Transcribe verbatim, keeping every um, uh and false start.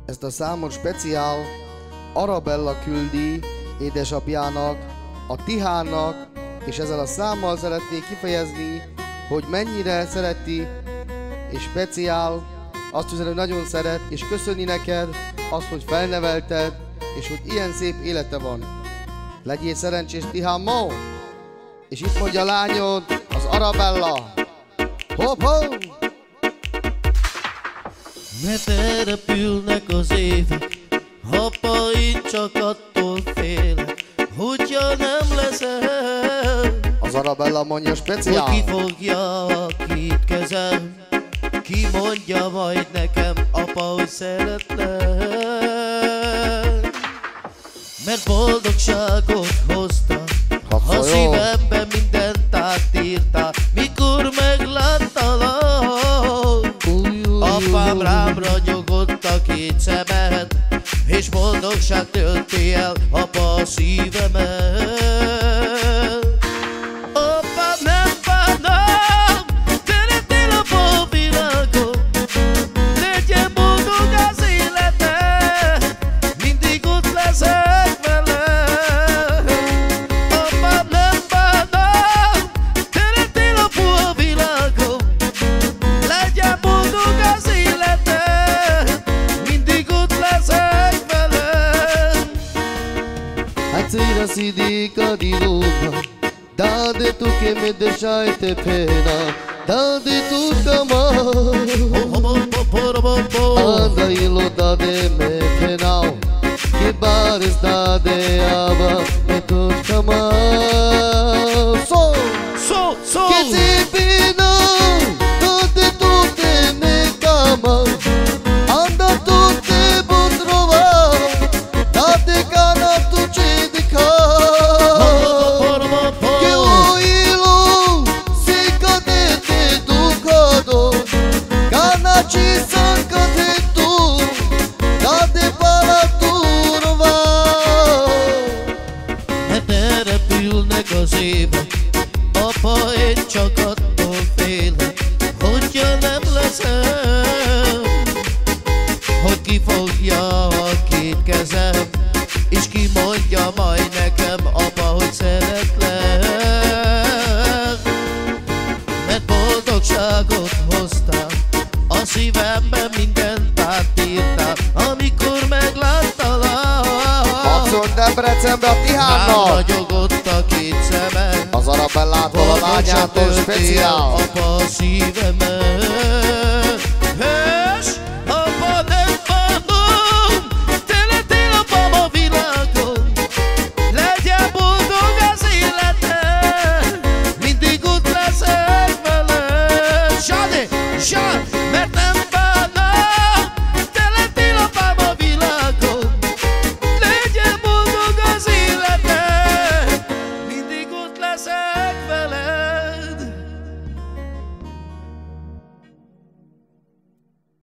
Ezt a számot speciál Arabella küldi édesapjának, a Tihának, és ezzel a számmal szeretnék kifejezni, hogy mennyire szereti, és speciál, azt üzen, hogy nagyon szeret, és köszöni neked azt, hogy felnevelted, és hogy ilyen szép élete van. Legyél szerencsés, Tihán, ma! És itt mondja a lányod, az Arabella. Hopp, hopp! Mert elrepülnek az évek, apa, én csak attól félek, hogyha nem leszel. Az Arabella mondja speciál. Hogy ki fogja a két kezem, ki mondja majd nekem, apa, hogy szeretlek. Mert boldogságot hoztál, a szívemben mindent átírtál, mikor megláttalak. Apám rám ragyogott a két szemed, és boldogság tölti el, apa, a szívemet. Apám, nem bánom, szeretnél a bal világon, legyen boldog az életed, mindig ott leszek veled. Apám, nem bánom, szeretnél a bal világon, legyen boldog az életed, mindig ott leszek veled. Azzira si dica di Roma, date tu che mi lasciate pena, date tutto amore. Anda e lo date me pena, che bare state ava e tutto amore. So, So, so, che si pena, date tutte me cama, anda tutte può trovare, date cana tu ci di che oilo si cadete ducado, cana ci sancate tu, date para turva. mert elrepülnek az évek, apa, én csak attól félek, hogyha nem leszel. Hogy ki fogja a két kezem, és ki mondja majd nekem, apa, hogy szeretlek. Mert boldogságot hoztál, a szívemben mindent átírtál, amikor megláttalak. Abszolút Debrecenbe a Rám Tihánnak, ragyogott a két szemed, az Arabellától, a lányától speciál. apa, a szívemet. Hey!